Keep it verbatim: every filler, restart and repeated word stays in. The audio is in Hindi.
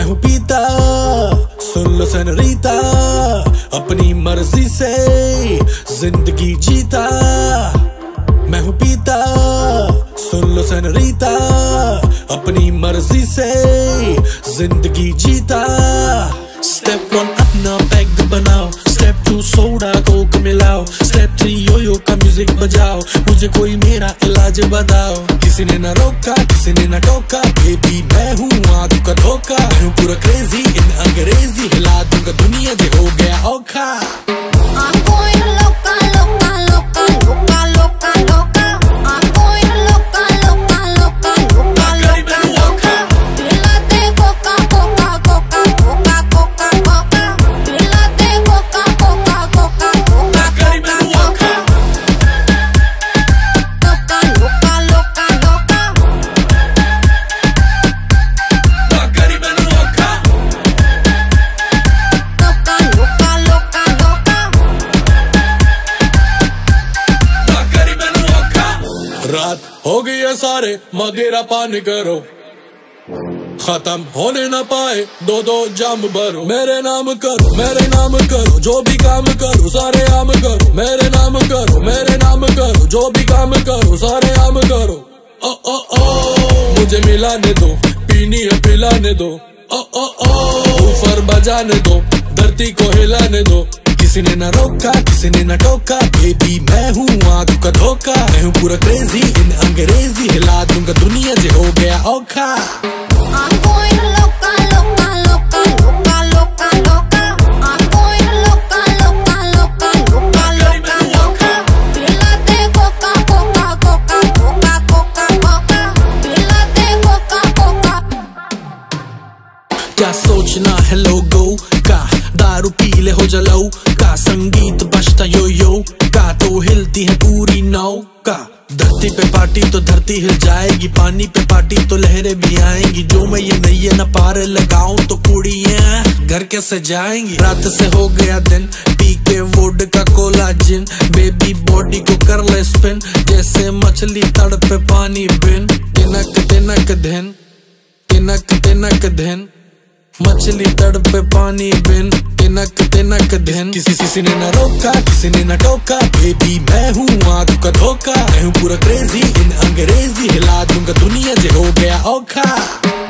हूँ पीता, सुन लो सेनोरीता, अपनी मर्जी से जिंदगी जीता। मैं हूँ पीता, सुन लो सेनोरीता, अपनी मर्जी से जिंदगी जीता। स्टेप वन अपना पैग बनाओ, स्टेप टू सोडा कोक मिलाओ, स्टेप थ्री योयो का म्यूजिक बजाओ, मुझे कोई मेरा इलाज बताओ। किसी ने ना रोका, किसी ने ना टोका, बेबी मैं हूँ आंखों का धोखा। मैं हूँ पूरा क्रेजी इन अंग्रेजी, हिला दूंगा दुनिया जो हो गया औखा। रात हो गई है सारे मदिरा पानी करो, खत्म होने ना पाए दो दो जाम भरो। मेरे नाम करो, मेरे नाम करो, जो भी काम करो सारे आम करो। मेरे नाम करो, मेरे नाम करो, जो भी काम करो सारे आम करो। ओ ओ ओ मुझे मिलाने दो, पीनी है पिलाने दो। ओ ओ ओ ऊपर बजाने दो, धरती को हिलाने दो। किसी ने ना रोका, किसी ने ना टोका, बेबी मैं हूँ आंखों का धोखा। मैं हूँ पूरा क्रेजी इन अंग्रेजी, हिला दूंगा दुनिया जो हो गया औखा। क्या सोचना है लोगों का, दारू पी ले हो जलाओ का, संगीत बजता यो यो का, तो हिलती है पूरी नौका। धरती पे पार्टी तो धरती हिल जाएगी, पानी पे पार्टी तो लहरें भी आएंगी। जो मैं ये नैये न पार लगाऊं तो कुड़ियां घर कैसे जाएंगी। रात से हो गया दिन, पी के वोड का कोला जिन, बेबी बॉडी को कर ले स्पिन, जैसे मछली तड़पे पानी बिन। तिनक तिनक दिन, तिनक तिनक दिन, मछली तड़पे पानी बिन, तिनक तिनक दिन। किसी किसी ने ना रोका, किसी ने ना टोका, बेबी मैं हूँ आंखों का धोखा। मैं हूँ पूरा क्रेजी इन अंग्रेजी, हिला दूंगा दुनिया जो हो गया औखा।